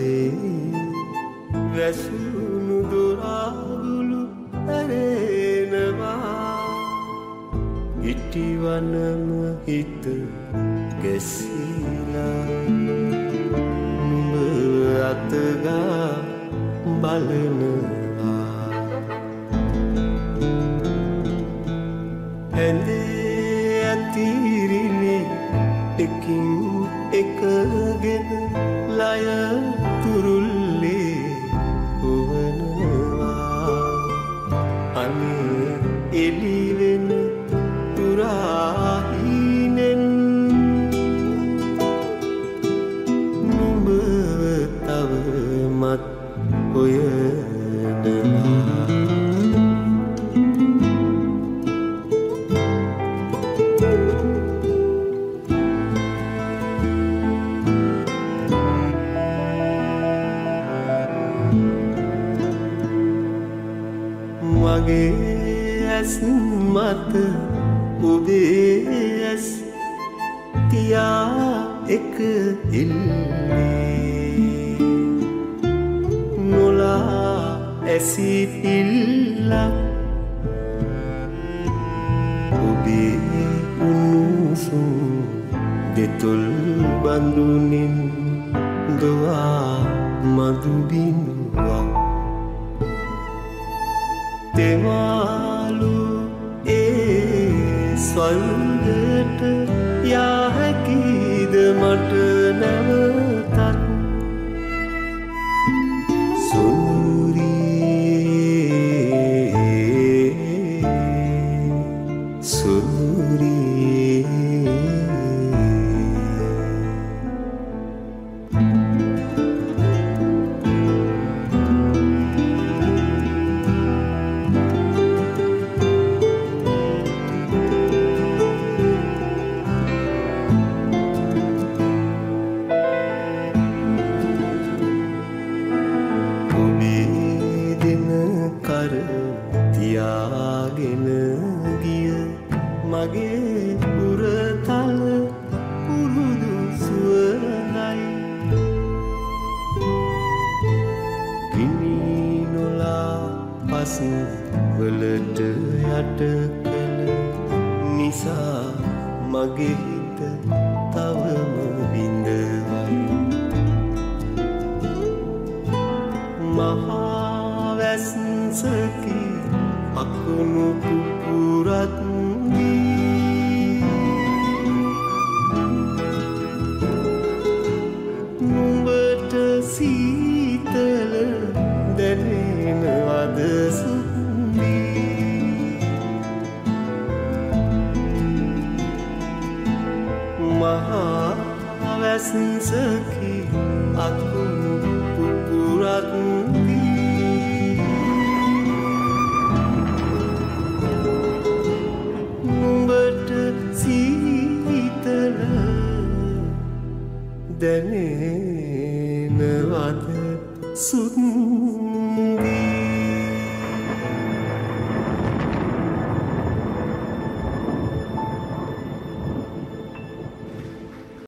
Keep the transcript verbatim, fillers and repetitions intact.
හදේ වැසුණු දොරාගුළු ඇරෙනවා ඉටිවනම හිත ගැසිලා නුඹ අතගා බලනවා ඇඳේ ඇතිරිලි එකින් එකගෙන ලය තුරුල්ලේ හොවනවා අනේ එළිවෙන තුරාහිනෙන් නුඹ තවමත් හොයනවා මගේ ඇස් මත ඔබේ ඇස් තියා එක ඉල්ලේ නොලා ඇසි පිල්ලක් ඔබේ උණුසුම් දෙතොල් බඳුනින් දොවා මදු බිඳුවක් තෙමාලු ඒ ස්වර්ගයට යා හැකිද මට නැවතත් සුනුරියේ සුනුරියේ තියාගෙන ගිය මගේ පුරතල පුරුදු සුවඳයි ගිනි නොලා පස් වලට යට කළ නිසා මගේ හිත තවම බිඳවයි මහා වැස්සකි අකුණු පුපුරත් වී නුඹට සීතල දැනෙනවද සුන්දී මහා වැස්සකි අකුණු පුපුරත් වී සීතල දැනෙනවද සුන්දී